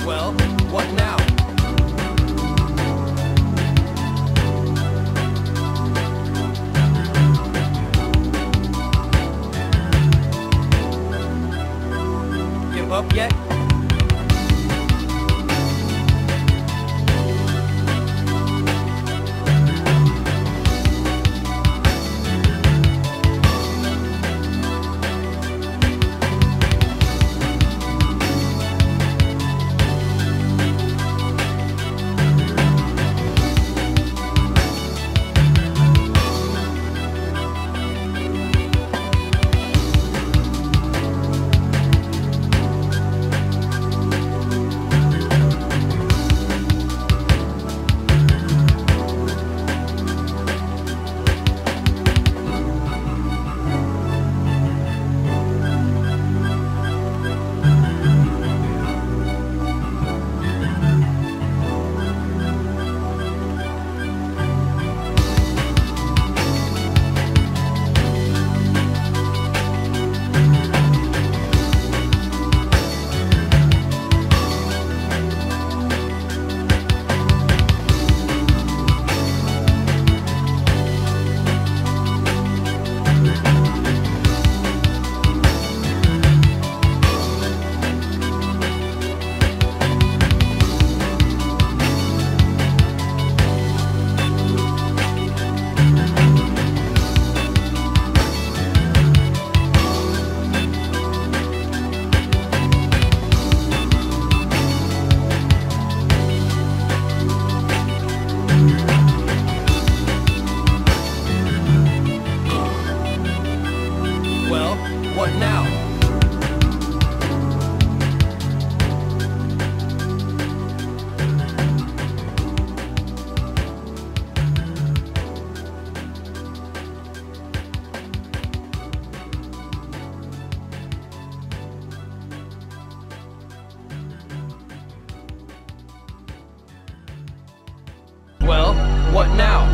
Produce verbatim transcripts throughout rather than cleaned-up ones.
Well, what now? Give up yet? Well, what now? Well, what now?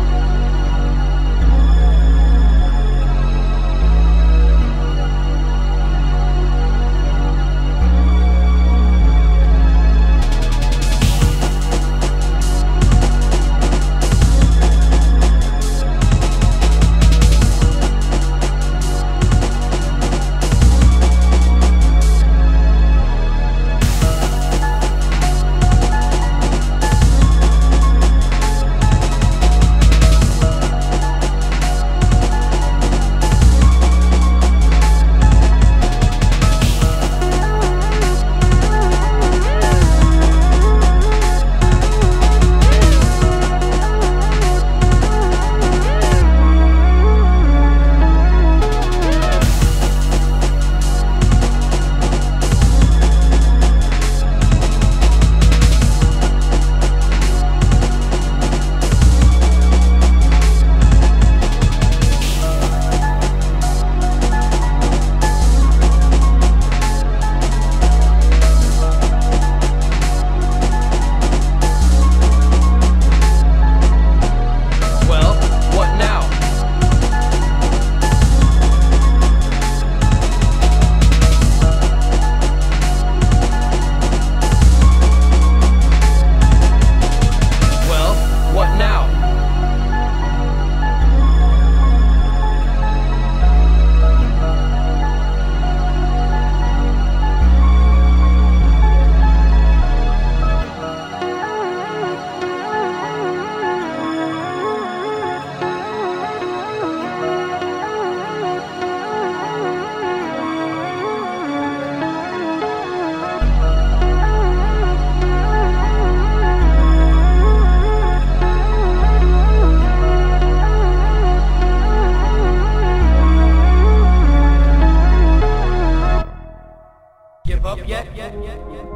Give up yet? Yet, yet, yet, yet.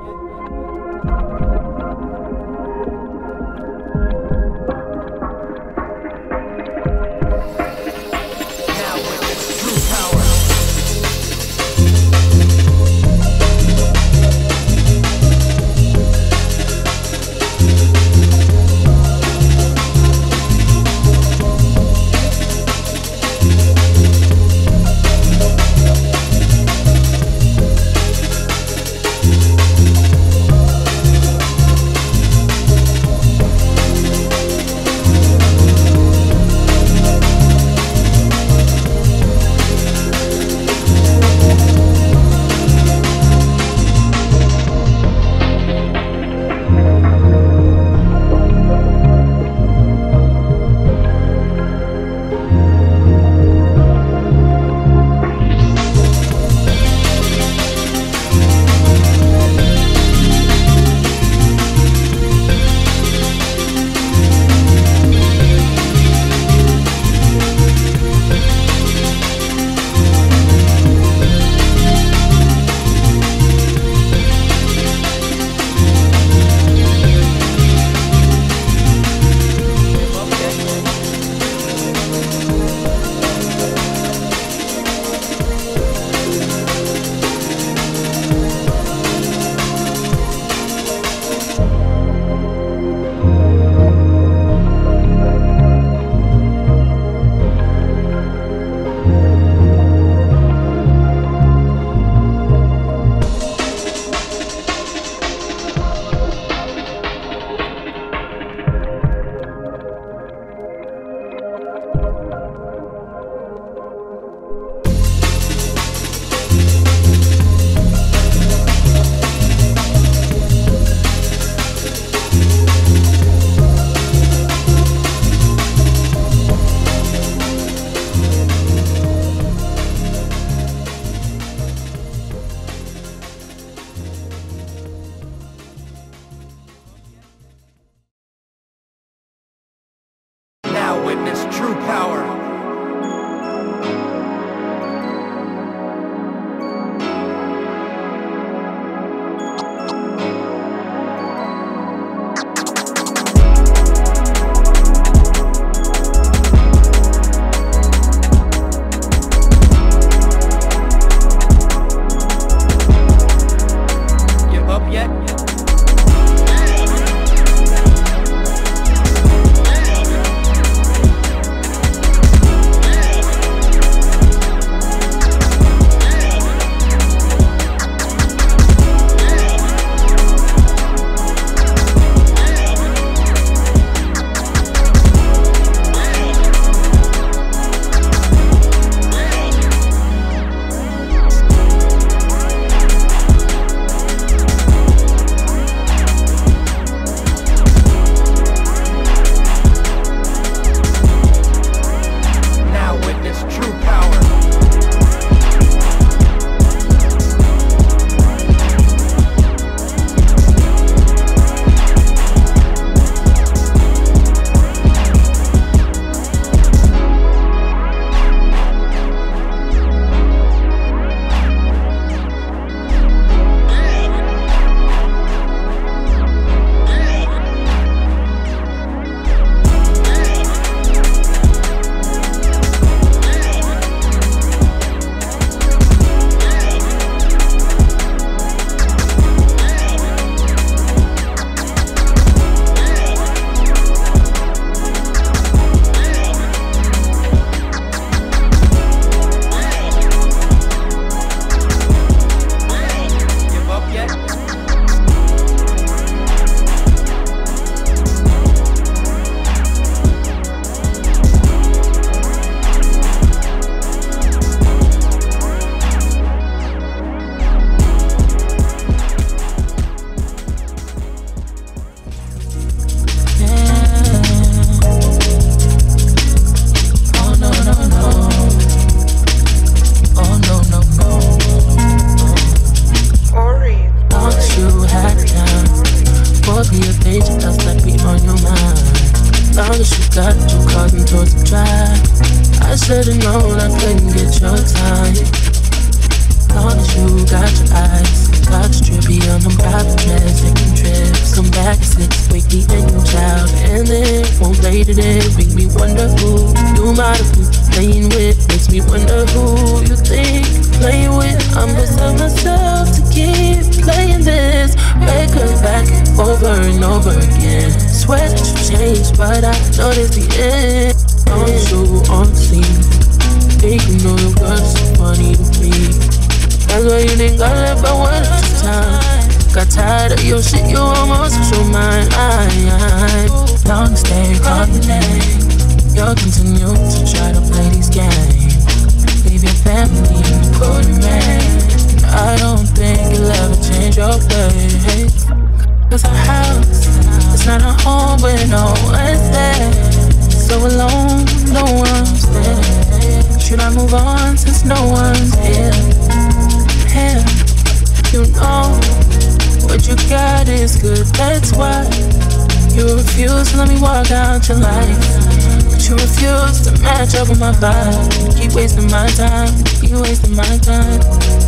major else that be on your mind. Long as you got two cars and towards the drive, I should've known I couldn't get your time. Long as you got your eyes, got your trippy on them private jets, taking trips. Come back at six, wake me and your child, and then won't lay to this. Make me wonder who you might have been playing with. Makes me wonder who you think playing with. I'm beside myself to keep playing this record back over and over again. Swear that you changed, but I know this the end. On show, on scene, think you know your girl is so funny to me. That's why you didn't got left by one at a time. Got tired of your shit, you almost lost your mind. I, I, long stay, call your name. You'll continue to try to play these games. Leave your family in the cold rain. I don't think you'll ever change your ways. Cause our house, it's not a home with no one's there. So alone, no one's there. Should I move on since no one's here? Here, you know what you got is good, that's why you refuse to let me walk out your life. But you refuse to match up with my vibe. You keep wasting my time, you keep wasting my time.